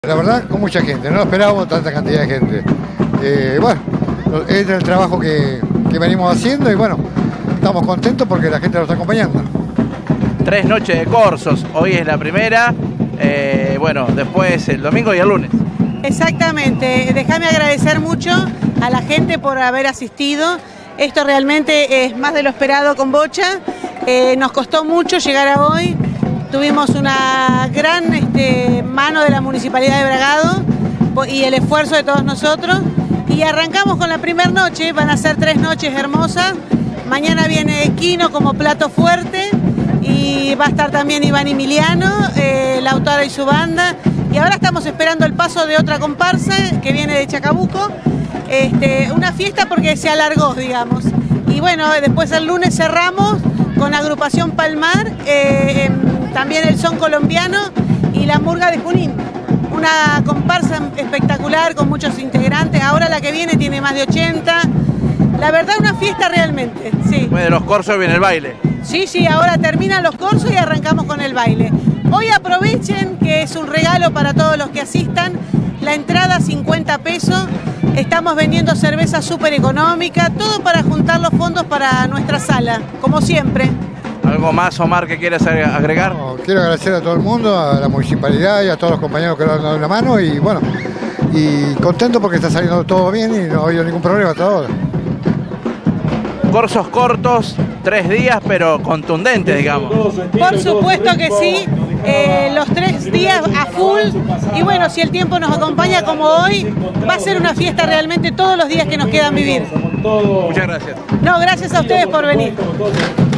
La verdad, con mucha gente, no esperábamos tanta cantidad de gente. Bueno, es el trabajo que venimos haciendo y bueno, estamos contentos porque la gente nos está acompañando. 3 noches de corsos, hoy es la primera, bueno, después el domingo y el lunes. Exactamente, déjame agradecer mucho a la gente por haber asistido. Esto realmente es más de lo esperado con Bocha, nos costó mucho llegar a hoy. Tuvimos una gran mano de la Municipalidad de Bragado y el esfuerzo de todos nosotros. Y arrancamos con la primera noche, van a ser 3 noches hermosas. Mañana viene Quino como plato fuerte y va a estar también Iván Emiliano, Lautaro y su banda. Y ahora estamos esperando el paso de otra comparsa que viene de Chacabuco. Una fiesta porque se alargó, digamos. Y bueno, después el lunes cerramos con agrupación Palmar, también el son colombiano y la murga de Junín. Una comparsa espectacular con muchos integrantes. Ahora la que viene tiene más de 80. La verdad, una fiesta realmente, sí. Después de los corsos viene el baile. Sí, ahora terminan los corsos y arrancamos con el baile. Hoy aprovechen que es un regalo para todos los que asistan. La entrada 50 pesos. Estamos vendiendo cerveza súper económica, todo para juntar los fondos para nuestra sala, como siempre. ¿Algo más, Omar, que quieras agregar? No, quiero agradecer a todo el mundo, a la municipalidad y a todos los compañeros que nos han dado una mano y bueno, y contento porque está saliendo todo bien y no ha habido ningún problema hasta ahora. Corsos cortos, 3 días, pero contundentes, digamos. Por supuesto que sí, los 3 días a full, y bueno, si el tiempo nos acompaña como hoy, va a ser una fiesta realmente todos los días que nos quedan vivir. Muchas gracias. No, gracias a ustedes por venir.